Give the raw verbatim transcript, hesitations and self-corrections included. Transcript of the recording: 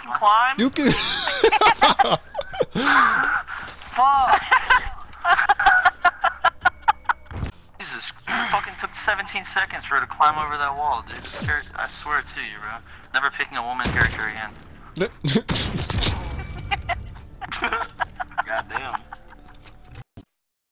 fucking climb? You can. Fuck. Jesus, it fucking took seventeen seconds for her to climb over that wall, dude. I swear to you, bro. Never picking a woman character again.